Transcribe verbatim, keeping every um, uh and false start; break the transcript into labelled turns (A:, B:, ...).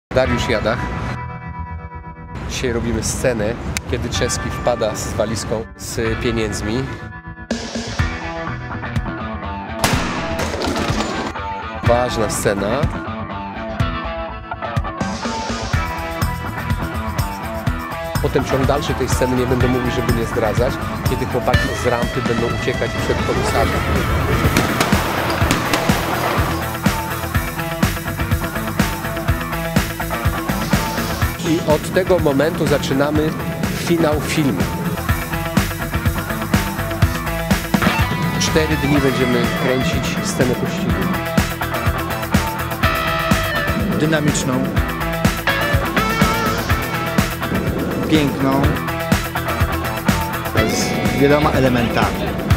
A: Dariusz Jadach. Dzisiaj robimy scenę, kiedy Czeski wpada z walizką z pieniędzmi. Ważna scena. Potem ciąg dalszy tej sceny nie będę mówił, żeby nie zdradzać, kiedy chłopaki z rampy będą uciekać przed komisarzem. I od tego momentu zaczynamy finał filmu. Cztery dni będziemy kręcić scenę pościgu.
B: Dynamiczną, piękną, z wieloma elementami.